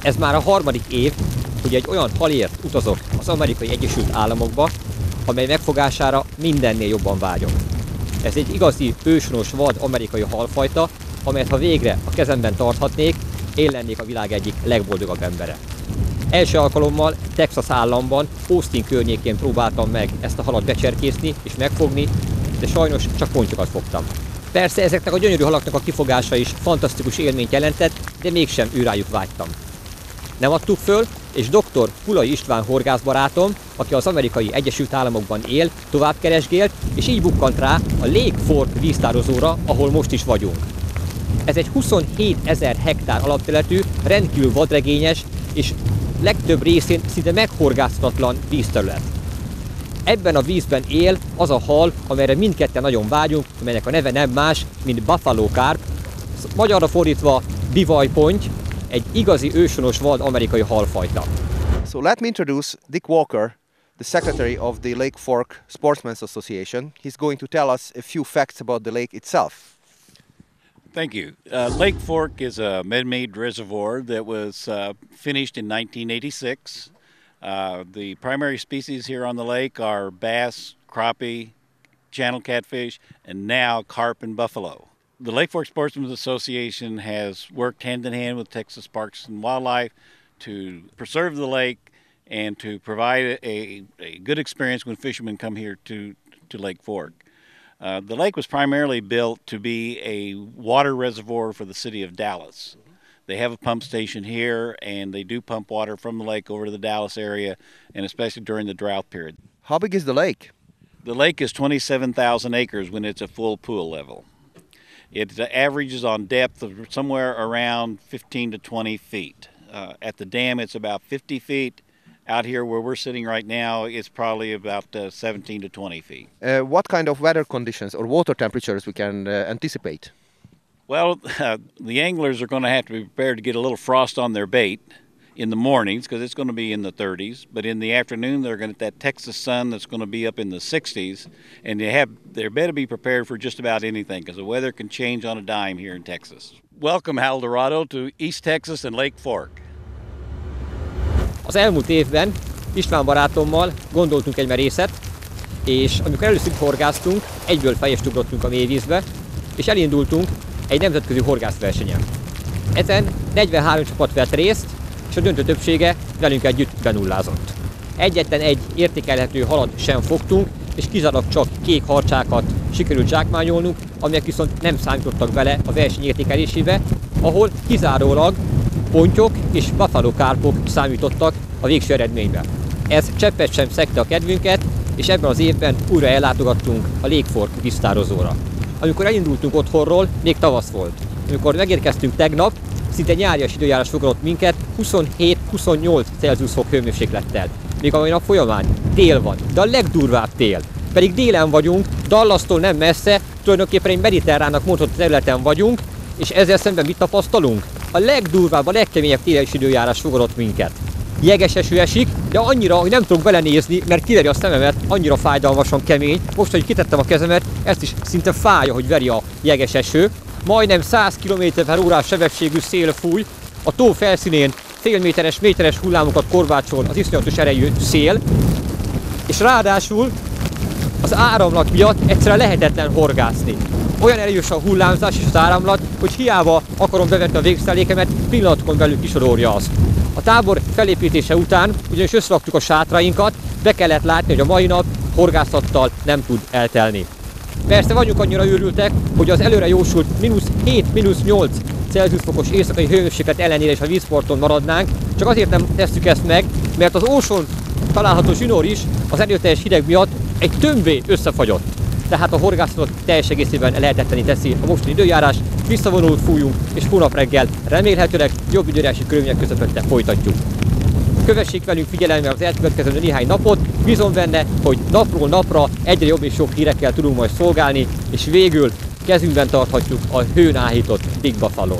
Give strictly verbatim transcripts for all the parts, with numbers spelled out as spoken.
Ez már a harmadik év, hogy egy olyan halért utazok az Amerikai Egyesült Államokba, amely megfogására mindennél jobban vágyom. Ez egy igazi őshonos vad amerikai halfajta, amelyet ha végre a kezemben tarthatnék, én lennék a világ egyik legboldogabb embere. Első alkalommal Texas államban, Austin környékén próbáltam meg ezt a halat becserkészni és megfogni, de sajnos csak pontyokat fogtam. Persze ezeknek a gyönyörű halaknak a kifogása is fantasztikus élményt jelentett, de mégsem őrájuk vágytam. Nem adtuk föl, és doktor Pulai István horgászbarátom, aki az Amerikai Egyesült Államokban él, tovább keresgélt, és így bukkant rá a Lake Fork víztározóra, ahol most is vagyunk. Ez egy huszonhétezer hektár alapterületű, rendkívül vadregényes és legtöbb részén szinte meghorgászhatatlan vízterület. Ebben a vízben él az a hal, amelyre mindketten nagyon vágyunk, amelynek a neve nem más, mint buffalo carp, magyarra fordítva bivajponty, egy igazi őshonos vad amerikai halfajta. So let me introduce Dick Walker, the secretary of the Lake Fork Sportsmen's Association. He's going to tell us a few facts about the lake itself. Thank you. Uh, Lake Fork is a man-made reservoir that was uh, finished in nineteen eighty-six. Uh, the primary species here on the lake are bass, crappie, channel catfish, and now carp and buffalo. The Lake Fork Sportsmen's Association has worked hand in hand with Texas Parks and Wildlife to preserve the lake and to provide a, a good experience when fishermen come here to, to Lake Fork. Uh, the lake was primarily built to be a water reservoir for the city of Dallas. They have a pump station here, and they do pump water from the lake over to the Dallas area, and especially during the drought period. How big is the lake? The lake is twenty-seven thousand acres when it's a full pool level. It averages on depth of somewhere around fifteen to twenty feet. Uh, at the dam, it's about fifty feet. Out here where we're sitting right now, it's probably about uh, seventeen to twenty feet. Uh, what kind of weather conditions or water temperatures we can uh, anticipate? Well, uh, the anglers are going to have to be prepared to get a little frost on their bait in the mornings because it's going to be in the thirties. But in the afternoon, they're going to that Texas sun that's going to be up in the sixties, and they have they better be prepared for just about anything because the weather can change on a dime here in Texas. Welcome, El Dorado, to East Texas and Lake Fork. Az elmúlt évben István barátommal gondoltunk egy merészet, és amikor először horgáztunk, egyből fejest ugrottunk a mélyvízbe, és elindultunk egy nemzetközi horgászversenyen. Ezen negyvenhárom csapat vett részt, és a döntő többsége velünk együtt benullázott. Egyetlen egy értékelhető halat sem fogtunk, és kizárólag csak kék harcsákat sikerült zsákmányolnunk, amelyek viszont nem számítottak bele a verseny értékelésébe, ahol kizárólag pontyok és buffalo carpok számítottak a végső eredménybe. Ez cseppet sem szegte a kedvünket, és ebben az évben újra ellátogattunk a Lake Fork víztározóra. Amikor elindultunk otthonról, még tavasz volt. Amikor megérkeztünk tegnap, szinte nyárias időjárás fogadott minket huszonhét-huszonnyolc Celsius fok hőmérséklettel. Még a mai nap folyamán tél van, de a legdurvább tél. Pedig délen vagyunk, Dallastól nem messze, tulajdonképpen egy mediterránnak mondható területen vagyunk, és ezzel szemben mit tapasztalunk? A legdurvább, a legkeményebb téles időjárás fogadott minket. Jeges eső esik, de annyira, hogy nem tudok belenézni, mert kiveri a szememet, annyira fájdalmasan kemény. Most, hogy kitettem a kezemet, ezt is szinte fájja, hogy veri a jeges eső. Majdnem száz kilométer per órás sebességű szél fúj, a tó felszínén félméteres, méteres hullámokat korbácsol az iszonyatos erejű szél, és ráadásul az áramlat miatt egyszerűen lehetetlen horgászni. Olyan erős a hullámzás és az áramlat, hogy hiába akarom bevetni a végszerelékemet, pillanatokon belül kisodorja azt. A tábor felépítése után ugyanis összeraktuk a sátrainkat, be kellett látni, hogy a mai nap horgászattal nem tud eltelni. Persze vagyunk annyira őrültek, hogy az előre jósult mínusz hét, mínusz nyolc Celsius fokos éjszakai hőmérséklet ellenére is a vízparton maradnánk, csak azért nem tesszük ezt meg, mert az Óson található zsinór is az erőteljes hideg miatt egy tömbé összefagyott. Tehát a horgászatot teljes egészében lehetetlené teszi a mostani időjárás, visszavonul fújunk, és hónap reggel remélhetőleg jobb időjárási körülmények közepette folytatjuk. Kövessék velünk figyelemmel az elkövetkező néhány napot, bízom benne, hogy napról napra egyre jobb és jobb hírekkel tudunk majd szolgálni, és végül kezünkben tarthatjuk a hőn áhított Big Buffalo-t.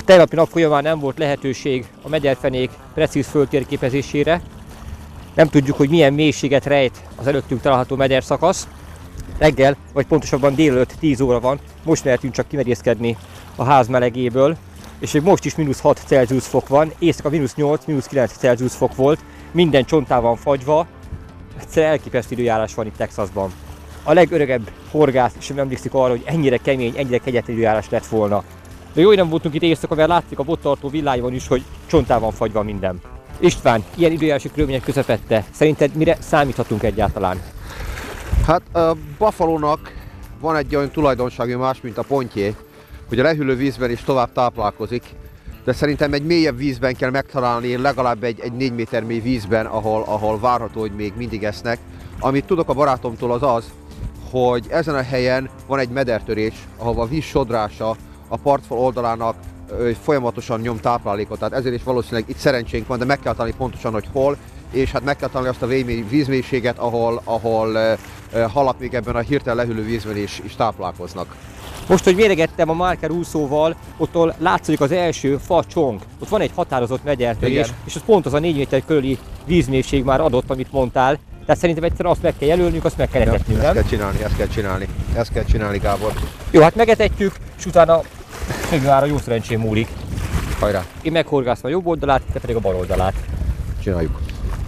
tegnapi nap folyamán nem volt lehetőség a megyerfenék precíz földtérképezésére. Nem tudjuk, hogy milyen mélységet rejt az előttünk található megyerszakasz. Reggel, vagy pontosabban délelőtt tíz óra van, most mehetünk csak kimerészkedni a ház melegéből, és még most is mínusz hat Celsius fok van, éjszaka mínusz nyolc, mínusz kilenc Celsius fok volt, minden csontá van fagyva, egyszerűen elképesztő időjárás van itt Texasban. A legöregebb horgász sem emlékszik arra, hogy ennyire kemény, ennyire kegyetlen időjárás lett volna. De jó, hogy nem voltunk itt éjszaka, mert látszik a bottartó villájban is, hogy csontá van fagyva minden. István, ilyen időjárási körülmények közepette, szerinted mire számíthatunk egyáltalán? Hát a Buffalo-nak van egy olyan tulajdonsága más, mint a pontyé, hogy a lehűlő vízben is tovább táplálkozik, de szerintem egy mélyebb vízben kell megtalálni, legalább egy, egy négy méter mély vízben, ahol, ahol várható, hogy még mindig esznek. Amit tudok a barátomtól az az, hogy ezen a helyen van egy medertörés, ahol a víz sodrása a partfal oldalának ö, folyamatosan nyom táplálékot, tehát ezért is valószínűleg itt szerencsénk van, de meg kell találni pontosan, hogy hol, és hát meg kell találni azt a vízmélységet, ahol, ahol ö, ö, halak még ebben a hirtelen lehűlő vízben is, is táplálkoznak. Most, hogy méregettem a Marker úszóval, ott látszik az első fa csonk. Ott van egy határozott megyertörés, és az pont az a négy méter körüli vízmélység már adott, amit mondtál. Tehát szerintem egyszerűen azt meg kell jelölnünk, azt meg kell etetnünk, ja, nem? Ezt kell csinálni, ezt kell csinálni, ezt kell csinálni, Gábor. Jó, hát megetetjük, és utána még már a jó szerencsém múlik. Hajrá! Én meghorgászom a jobb oldalát, te pedig a bal oldalát. Csináljuk.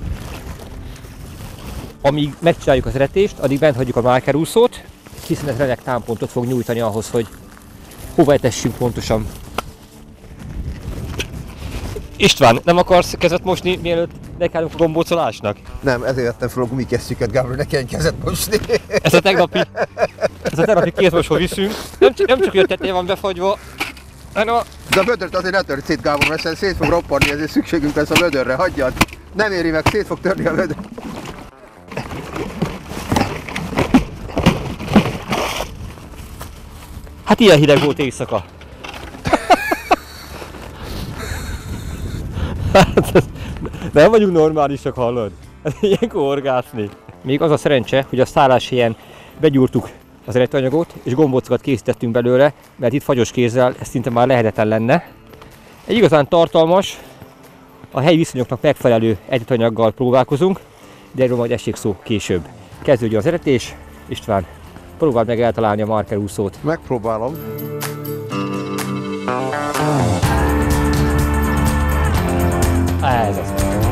Amíg megcsináljuk az etetést, addig bent hagyjuk a Marker úszót, hiszen ez remek támpontot fog nyújtani ahhoz, hogy hova etessünk pontosan. István, nem akarsz kezet mosni, mielőtt nekállunk a gombócolásnak? Nem, ezért vettem fel a gumikesztyűket, Gábor, ne kelljen kezet mosni. Ez a tegnapi, ez a tegnapi kézmosó viszünk. Nem, nem csak, hogy a teteje van befagyva, hanem a... De a vödört azért ne törd szét, Gábor, mert szét fog roppanni, ezért szükségünk lesz a vödörre, hagyjad. Nem éri meg, szét fog törni a vödör. Hát ilyen hideg volt éjszaka. Hát, nem vagyunk normálisak, hallod? Hát ilyenkor horgászni. Még az a szerencse, hogy a szálláshelyen begyúrtuk az eredetőanyagot, és gombócokat készítettünk belőle, mert itt fagyos kézzel ez szinte már lehetetlen lenne. Egy igazán tartalmas, a helyi viszonyoknak megfelelő eredetőanyaggal próbálkozunk, de erről majd esik szó később. Kezdődjön az etetés. István, próbáld meg eltalálni a Marker úszót. Megpróbálom. Ez az.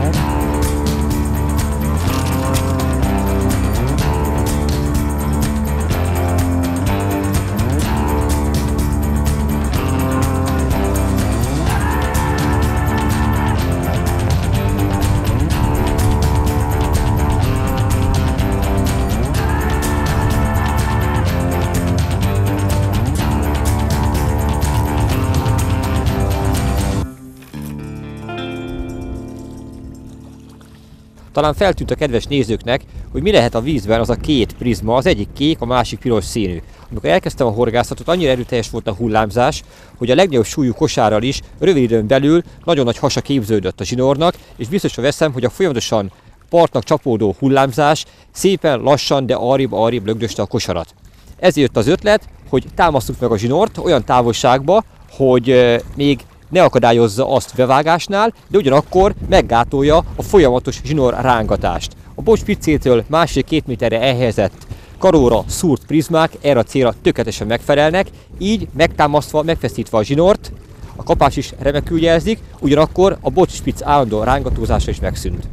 Talán feltűnt a kedves nézőknek, hogy mi lehet a vízben az a két prizma, az egyik kék, a másik piros színű. Amikor elkezdtem a horgászatot, annyira erőteljes volt a hullámzás, hogy a legnagyobb súlyú kosárral is rövid időn belül nagyon nagy hasa képződött a zsinórnak, és biztosra veszem, hogy a folyamatosan partnak csapódó hullámzás szépen lassan, de arrébb-arrébb lögdöste a kosarat. Ezért jött az ötlet, hogy támasztuk meg a zsinort olyan távolságba, hogy még ne akadályozza azt bevágásnál, de ugyanakkor meggátolja a folyamatos zsinór rángatást. A bocspiccétől másfél-két méterre elhelyezett karóra szúrt prizmák erre a célra tökéletesen megfelelnek, így megtámasztva, megfeszítve a zsinort, a kapás is remekül jelzik, ugyanakkor a bocspicc állandó rángatózása is megszűnt.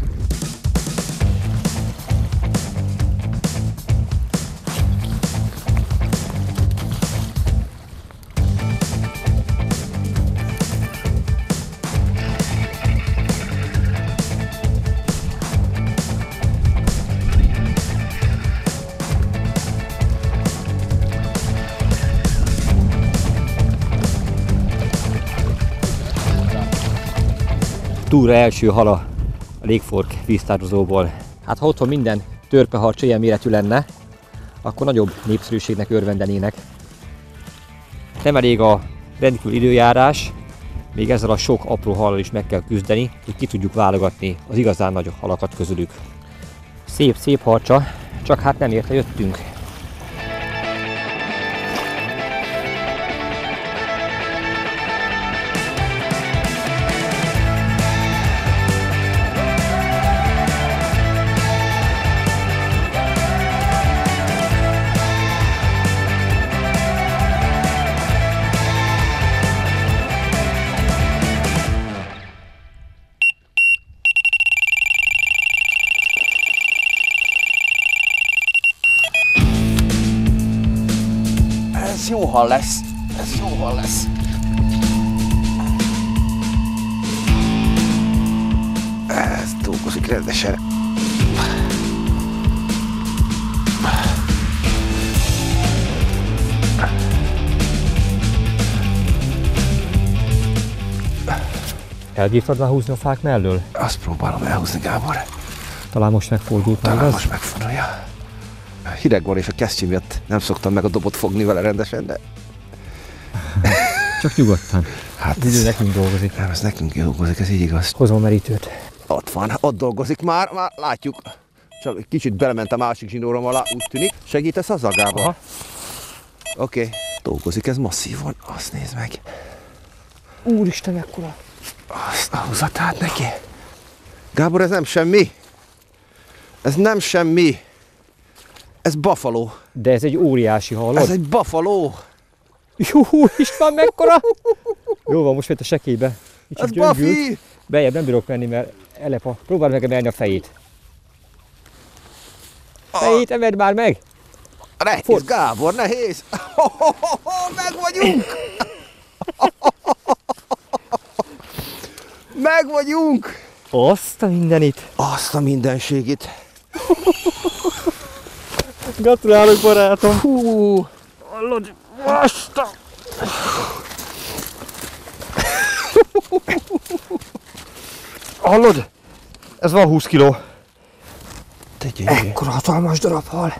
Túra első hala a Lake Fork víztározóból. Hát ha otthon minden törpeharcsa ilyen méretű lenne, akkor nagyobb népszerűségnek örvendenének. Nem elég a rendkívül időjárás, még ezzel a sok apró hallal is meg kell küzdeni, hogy ki tudjuk válogatni az igazán nagy halakat közülük. Szép, szép harcsa, csak hát nem érte jöttünk. Ez jó hal lesz. Ez jó hal lesz. Ez dolgozik rendesen. Elbírtad már húzni a fák mellől? Azt próbálom elhúzni, Gábor. Talán most megfordult már, Talán igaz? most megfordulja. Hideg van és a kesztyű miatt nem szoktam meg a dobot fogni vele rendesen, de... Csak nyugodtan. Hát Az idő nekünk dolgozik. Nem, ez nekünk dolgozik, ez így igaz. Hozom a merítőt. Ott van, ott dolgozik már, már látjuk. Csak egy kicsit belement a másik zsinórom alá, úgy tűnik. Segítesz azzal, Gábor? Aha. Oké. Okay. Dolgozik ez masszívan, azt nézd meg. Úristen, mekkora! Azt a húzatát neki. Gábor, ez nem semmi. Ez nem semmi. Ez buffalo. De ez egy óriási, hallod? Ez egy buffalo. Jó, István, mekkora! Jó van, most jött a sekélybe. Ez Buffy! Bejebb nem bírok menni, mert elepa. Próbáld meg emelni a fejét. Fejét emeld már meg! Nehéz, Ford. Gábor, nehéz! Meg vagyunk! Meg vagyunk! Azt a mindenit! Azt a mindenségit! Gratulálok, barátom! Hú! Hallod? Azt a... Hallod? Ez van húsz kiló. Te gyönyörű. Ekkora hatalmas darab hal.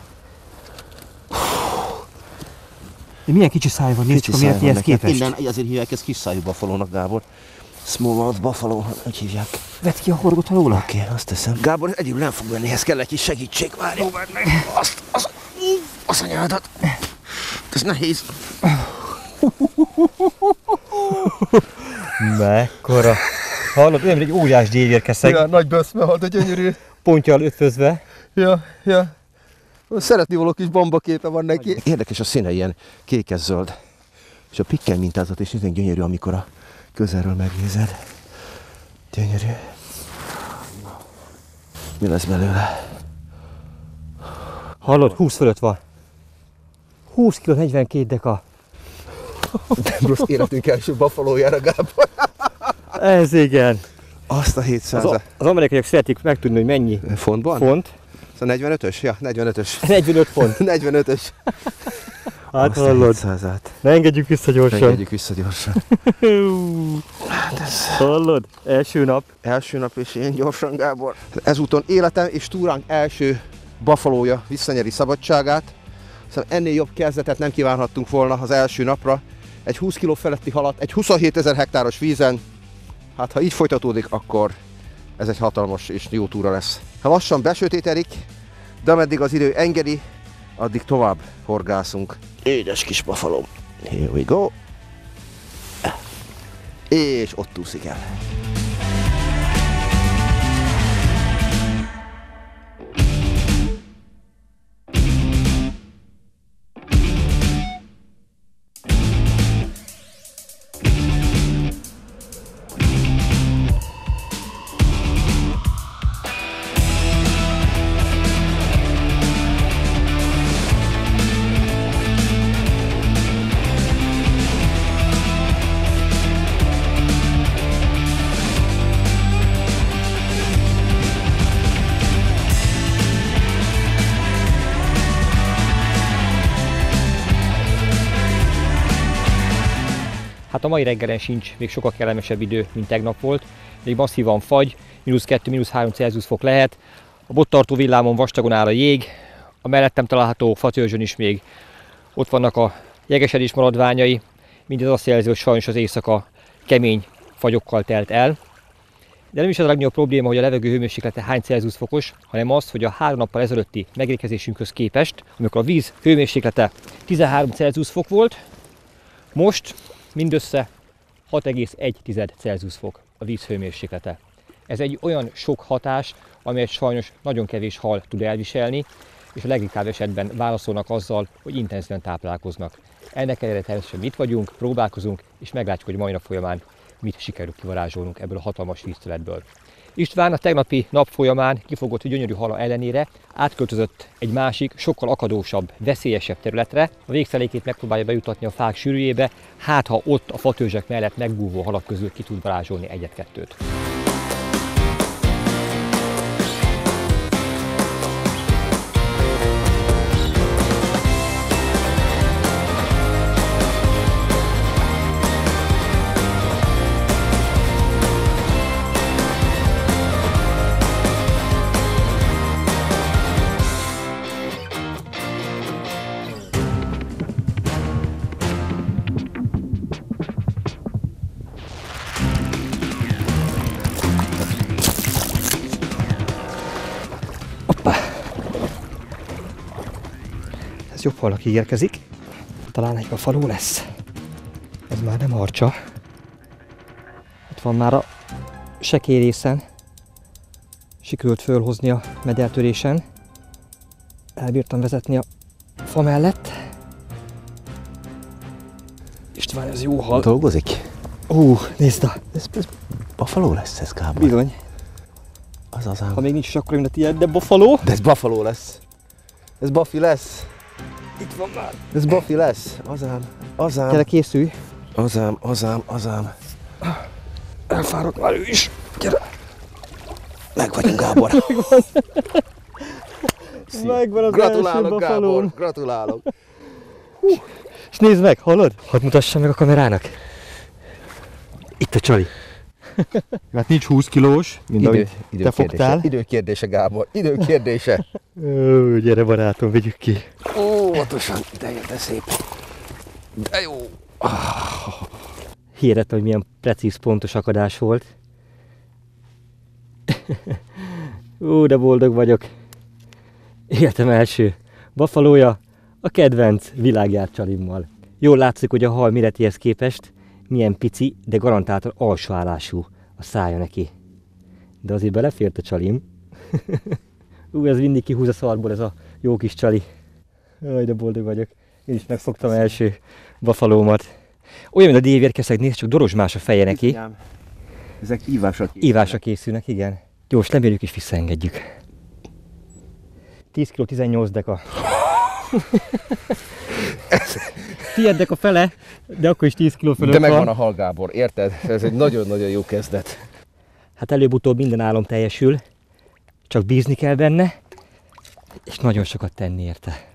De milyen kicsi száj van, nézd csak a méretéhez képest. Innen ezért hívják ezt kis szájú buffalónak, Gábor. Smallmouth buffalo, úgy hívják. Vedd ki a horgot róla. Oké, okay, azt teszem. Gábor, egyébként nem fog menni, ehhez kell egy kis segítség. Várj, várj meg. Azt, az, az anyádat. Ez nehéz. Mekkora. Hallod, olyan, mint egy óriás dévérkeszeg. Ja, nagy böszme, de gyönyörű. Pontjal ötvözve. Ja, ja. Szeretni való kis bombaképe van neki. Érdekes, a színe ilyen kékes-zöld. És a pikkel mintázat is nagyon gyönyörű, amikor a közelről megnézed. Gyönyörű. Mi lesz belőle? Hallod, húsz fölött van. húsz kiló, negyvenkét deka. Nem rossz életünk első buffalójára, Gábor. Ez igen. Azt a hétszáz. Az, az amerikaiak szeretik megtudni, hogy mennyi Fontban? font. Szóval negyvenötös? Ja, negyvenötös. negyvenöt font. negyvenötös. Hát hallod. Ne engedjük vissza gyorsan. Ne engedjük vissza gyorsan. Hát ez... Hallod? Első nap. Első nap és én gyorsan, Gábor. Ezúton életem és túránk első buffalója visszanyeri szabadságát. Szóval ennél jobb kezdetet nem kívánhattunk volna az első napra. Egy húsz kiló feletti halat, egy huszonhétezer hektáros vízen. Hát ha így folytatódik, akkor ez egy hatalmas és jó túra lesz. Ha lassan besötétedik, de ameddig az idő engedi, addig tovább horgászunk. Édes kis buffalo. Here we go. És ott úszik el. Hát a mai reggelen sincs még sokkal kellemesebb idő, mint tegnap volt. Még masszívan fagy, mínusz kettő, mínusz három Celsius fok lehet. A bottartó villámon vastagon áll a jég, a mellettem található fatörzsön is még ott vannak a jegesedés maradványai. Mindez azt jelzi, hogy sajnos az éjszaka kemény fagyokkal telt el. De nem is az a legnagyobb probléma, hogy a levegő hőmérséklete hány Celsius fokos, hanem az, hogy a három nappal ezelőtti megérkezésünkhöz képest, amikor a víz hőmérséklete tizenhárom Celsius fok volt, most mindössze hat egész egy Celsius fok a víz hőmérséklete. Ez egy olyan sok hatás, amelyet sajnos nagyon kevés hal tud elviselni, és a legritkább esetben válaszolnak azzal, hogy intenzíven táplálkoznak. Ennek ellenére természetesen mit vagyunk, próbálkozunk, és meglátjuk, hogy mai nap folyamán mit sikerül kivarázsolnunk ebből a hatalmas víztöletből. István a tegnapi nap folyamán kifogott gyönyörű hala ellenére átköltözött egy másik, sokkal akadósabb, veszélyesebb területre. A végszelékét megpróbálja bejutatni a fák sűrűjébe, hát ha ott a fatörzsek mellett megbúvó halak közül ki tud varázsolni egyet-kettőt. Jobb halak ígérkezik. Talán egy bafaló lesz. Ez már nem harcsa. Ott van már a sekély részen. Sikerült fölhozni a medertörésen. Elbírtam vezetni a fa mellett. István, ez jó hal. Dolgozik? Ú, nézd! Ez, ez bafaló lesz ez, Gábor? Bizony. Az az ám. Ha még nincs is akkor, mint a tiéd, de bafaló. De ez bafaló lesz. Ez bafi lesz. Itt van már. Ez bafi lesz. Azám, azám. Gyere, készülj. Azám, azám, azám. Elfáradt már ő is. Gyere. Meg vagyunk, Gábor. Megvan az Gratulálok, első Gábor. bafalón. Gratulálok. Hú. És nézd meg, hallod? Hadd mutassam meg a kamerának. Itt a csali. Hát nincs húsz kilós, mint Idő, ahogy te fogtál. Időkérdése, Gábor. Időkérdése. Ó, gyere barátom, vigyük ki. Óvatosan, de jön, de szép. De jó. Hihetetlen, hogy milyen precíz, pontos akadás volt. Ó, de boldog vagyok. Életem első bafalója, a kedvenc világjárt csalimmal. Jól látszik, hogy a hal méretéhez képest milyen pici, de garantáltan alsóállású a szája neki. De azért belefért a csalim. Ú, ez mindig kihúz a szarból, ez a jó kis csali. Jaj, de boldog vagyok. Én is megfogtam első bafalómat. Olyan, mint a dévérkeszeg, nézd csak, dorozsmás a feje neki. Ezek ívásra készülnek. Ívásra készülnek, igen. Gyors, lemérjük és visszaengedjük. tíz kiló tizennyolc deka. Tiéd a fele, de akkor is tíz kiló fölött De megvan van. a hal, Gábor, érted? Ez egy nagyon-nagyon jó kezdet. Hát előbb-utóbb minden álom teljesül, csak bízni kell benne, és nagyon sokat tenni érte.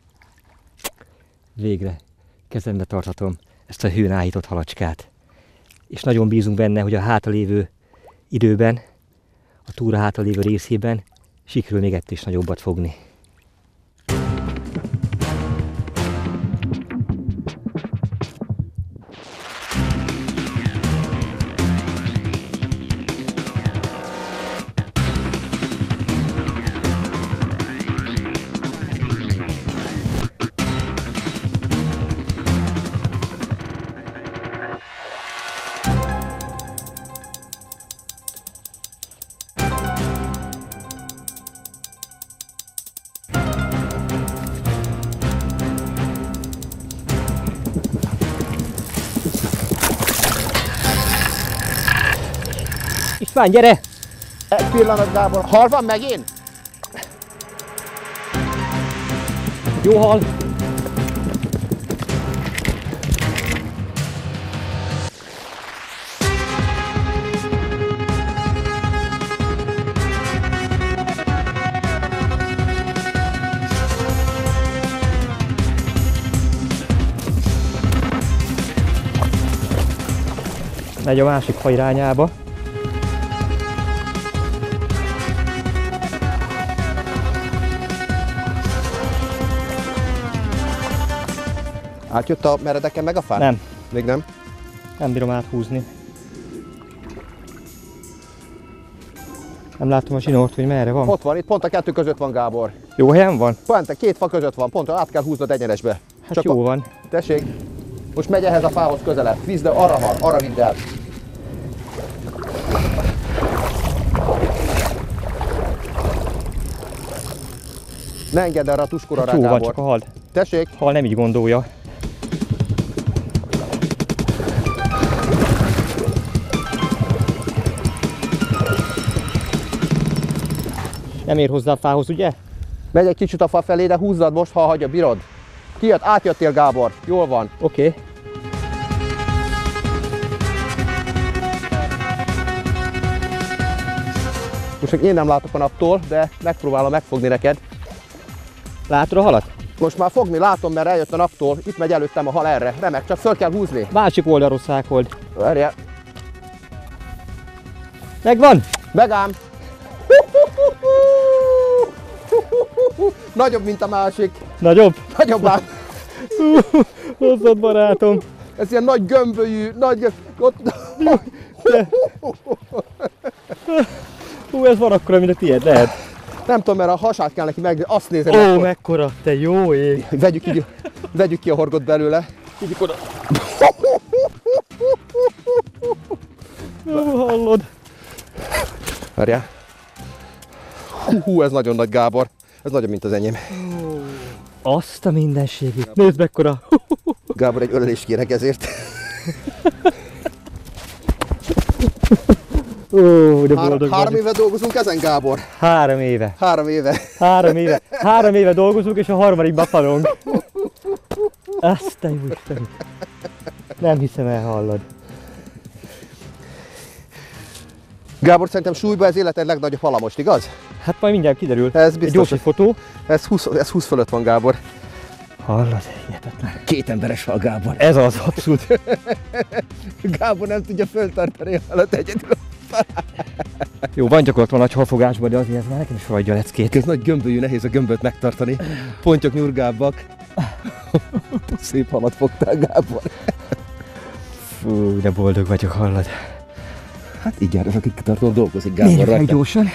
Végre kezembe tarthatom ezt a hőn áhított halacskát. És nagyon bízunk benne, hogy a hátralévő időben, a túra hátralévő részében sikerül még ettől is nagyobbat fogni. István, gyere! Egy pillanat, Gábor. Hal van megint? Jó hal! Megy a másik fa irányába. Átjött a meredeken meg a fán? Nem. Még nem? Nem bírom áthúzni. Nem látom a zsinort, hogy merre van. Ott van, itt pont a kettő között van, Gábor. Jó helyen van? Pont a két fa között van, pont át kell húznod egyenesbe. Hát Csak jó a... van. Tessék, most megy ehhez a fához közelebb. Vízd, arra van, arra vidd el. Ne engedd erre a tuskóra Hát rá, jó Gábor. van, csak a hal. Tessék. Hal nem így gondolja. Nem ér hozzá a fához, ugye? Megy egy kicsit a fa felé, de húzzad most, ha hagyja, bírod. Kijött, átjöttél, Gábor. Jól van. Oké. Okay. Most még én nem látok a naptól, de megpróbálom megfogni neked. Látod a halat? Most már fogni látom, mert eljött a naptól. Itt megy előttem a hal erre. Remek, csak föl kell húzni. Másik oldalról szákold. Várjál. Megvan! Megám! Nagyobb, mint a másik. Nagyobb? Nagyobb ám. Hozzad, barátom. Ez ilyen nagy gömbölyű, nagy... Hú, ez van akkora, mint a tiéd, lehet? Nem tudom, mert a hasát kell neki meg, azt nézem. Ó, mekkora. mekkora, te jó ég. Vegyük, így, vegyük ki a horgot belőle. Vigyük oda. Ó, hallod. Várjál. Hú, hú, ez nagyon nagy, Gábor. Ez nagyobb, mint az enyém. Azt a mindenségét. Nézd mekkora. Gábor, egy ölelést kérek ezért. Ó, de boldog Há- három éve dolgozunk ezen, Gábor? Három éve. Három éve. Három éve. Három éve dolgozunk, és a harmadik befalunk. Azt a jó Isten. Nem hiszem, elhallod. Gábor, szerintem súlyban ez életed legnagyobb hala most, igaz? Hát majd mindjárt kiderül. Ez Egy biztos. gyors egy fotó. Ez húsz, ez húsz fölött van, Gábor. Hallod, hihetetlen. Két emberes hal, Gábor. Ez az, abszolút. Gábor nem tudja föltartani a halat egyedül. Jó, van gyakorlatilag nagy halfogásban, de azért ez már nekem is hagyja a leckét. Ez nagy gömbölyű, nehéz a gömböt megtartani. Pontyok nyurgábbak. Szép halat fogtál, Gábor. Fú, de boldog vagyok, hallod. Hát így jár, ez akik tartól dolgozik, Gábor. Mérjük meg gyorsan.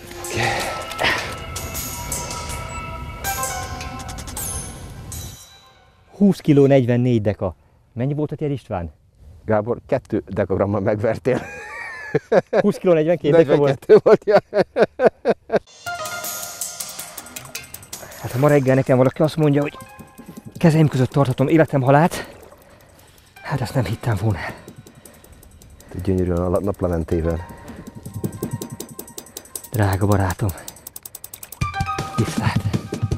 húsz kiló negyvennégy deka. Mennyi volt a tiéd, István? Gábor, kettő dekagrammal megvertél. húsz kiló negyvenkét deka volt. volt, ja. Hát ha ma reggel nekem valaki azt mondja, hogy kezeim között tarthatom életem halát, hát ezt nem hittem volna. Gyönyörűen a naplementével. Drága barátom, viszlát!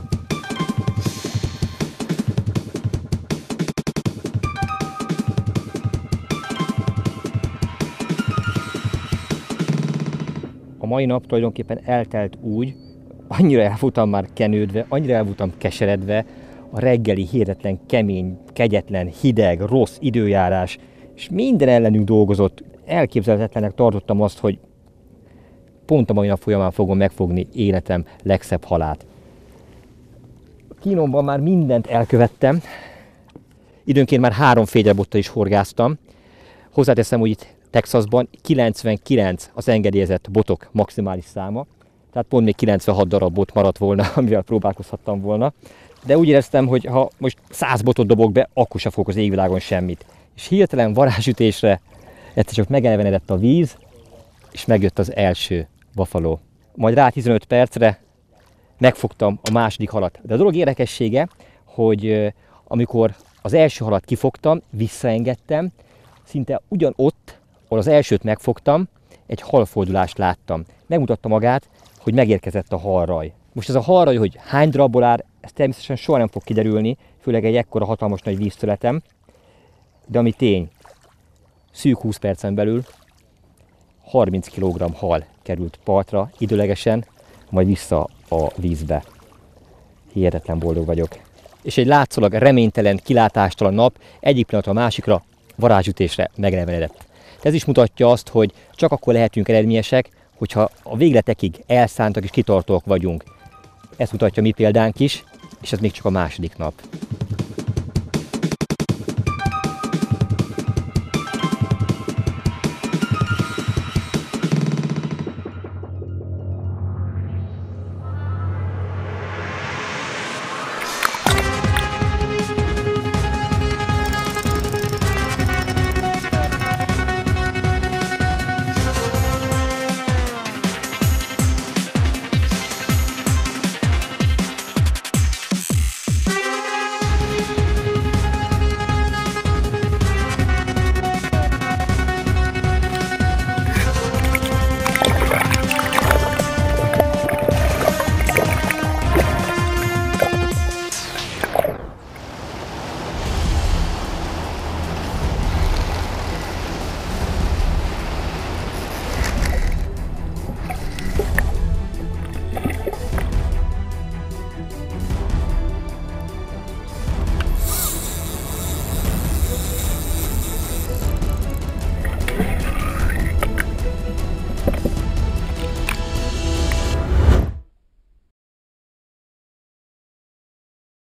A mai nap tulajdonképpen eltelt úgy, annyira el voltam már kenődve, annyira el voltam keseredve, a reggeli hihetetlen kemény, kegyetlen, hideg, rossz időjárás, és minden ellenünk dolgozott. Elképzelhetetlenek tartottam azt, hogy pont a mai nap folyamán fogom megfogni életem legszebb halát. Kínomban már mindent elkövettem, időnként már három fényrebottal is horgáztam. Hozzáteszem, hogy itt Texasban kilencvenkilenc az engedélyezett botok maximális száma, tehát pont még kilencvenhat darab bot maradt volna, amivel próbálkozhattam volna. De úgy éreztem, hogy ha most száz botot dobok be, akkor sem fogok az égvilágon semmit. És hirtelen varázsütésre egyszer csak megelvenedett a víz, és megjött az első buffalo. Majd rá tizenöt percre megfogtam a második halat. De a dolog érdekessége, hogy amikor az első halat kifogtam, visszaengedtem, szinte ugyanott, ahol az elsőt megfogtam, egy halfordulást láttam. Megmutatta magát, hogy megérkezett a halraj. Most ez a halraj, hogy hány darabból áll, ez természetesen soha nem fog kiderülni, főleg egy ekkora hatalmas nagy víztöleten. De ami tény, szűk húsz percen belül harminc kilogramm hal került partra időlegesen, majd vissza a vízbe. Hihetetlen boldog vagyok. És egy látszólag reménytelen, kilátástalan nap egyik pillanatra a másikra varázsütésre megelevenedett. Ez is mutatja azt, hogy csak akkor lehetünk eredményesek, hogyha a végletekig elszántak és kitartóak vagyunk. Ezt mutatja mi példánk is, és ez még csak a második nap.